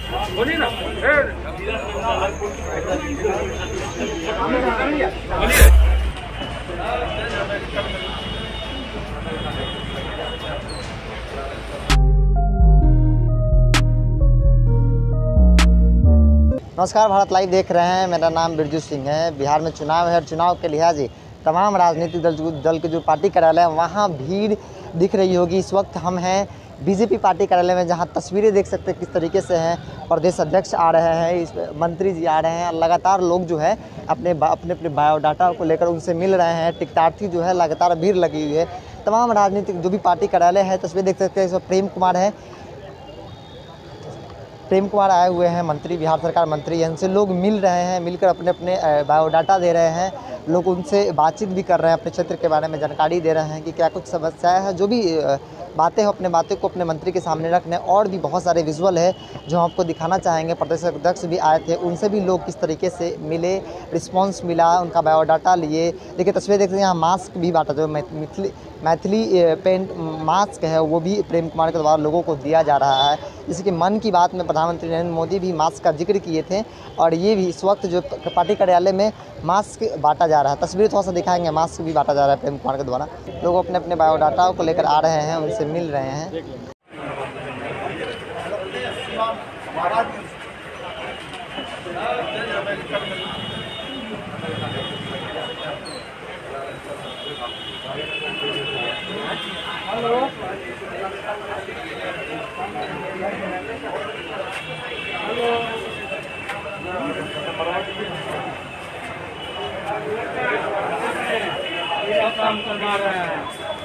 बोलिए ना। नमस्कार, भारत लाइव देख रहे हैं। मेरा नाम बिरजू सिंह है। बिहार में चुनाव है और चुनाव के लिहाज तमाम राजनीतिक दल के जो पार्टी कार्यालय है वहाँ भीड़ दिख रही होगी। इस वक्त हम हैं बीजेपी पार्टी कार्यालय में, जहाँ तस्वीरें देख सकते हैं किस तरीके से हैं। प्रदेश अध्यक्ष आ रहे हैं, इस मंत्री जी आ रहे हैं। लगातार लोग जो है अपने बायोडाटा को लेकर उनसे मिल रहे हैं। टिकटार्थी जो है लगातार भीड़ लगी हुई है। तमाम राजनीतिक जो भी पार्टी कार्यालय है, तस्वीर देख सकते हैं। इसमें प्रेम कुमार आए हुए हैं, मंत्री, बिहार सरकार मंत्री हैं। इनसे लोग मिल रहे हैं, मिलकर अपने अपने बायोडाटा दे रहे हैं। लोग उनसे बातचीत भी कर रहे हैं, अपने क्षेत्र के बारे में जानकारी दे रहे हैं कि क्या कुछ समस्याएं हैं। जो भी बातें हैं, अपने बातें को अपने मंत्री के सामने रखने। और भी बहुत सारे विजुअल है जो हम आपको दिखाना चाहेंगे। प्रदेश अध्यक्ष भी आए थे, उनसे भी लोग किस तरीके से मिले, रिस्पॉन्स मिला, उनका बायोडाटा लिए। देखिए तस्वीर देखते हैं, यहाँ मास्क भी बांटा, जो मैथिली पेंट मास्क है वो भी प्रेम कुमार के द्वारा लोगों को दिया जा रहा है। जैसे कि मन की बात में प्रधानमंत्री नरेंद्र मोदी भी मास्क का जिक्र किए थे, और ये भी इस वक्त जो पार्टी कार्यालय में मास्क बांटा जा रहा है। तस्वीर थोड़ा सा दिखाएंगे, मास्क भी बांटा जा रहा है प्रेम कुमार के द्वारा। लोग अपने अपने बायोडाटा को लेकर आ रहे हैं, उनसे मिल रहे हैं। काम करवा रहे हैं।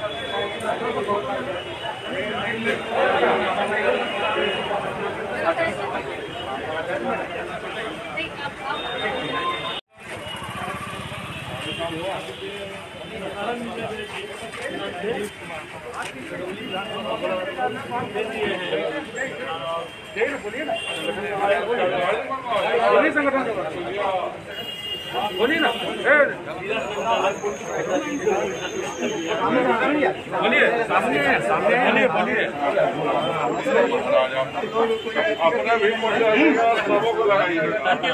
बोलिए संगठन, बोलिए ना। बोलिए सामने सामने बोलिए। अपना भी सबों को लगाइए।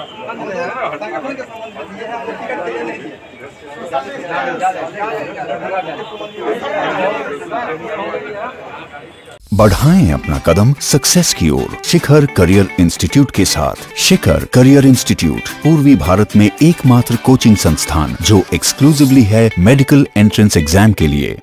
बढ़ाएं अपना कदम सक्सेस की ओर शिखर करियर इंस्टीट्यूट के साथ। शिखर करियर इंस्टीट्यूट पूर्वी भारत में एकमात्र कोचिंग संस्थान जो एक्सक्लूसिवली है मेडिकल एंट्रेंस एग्जाम के लिए।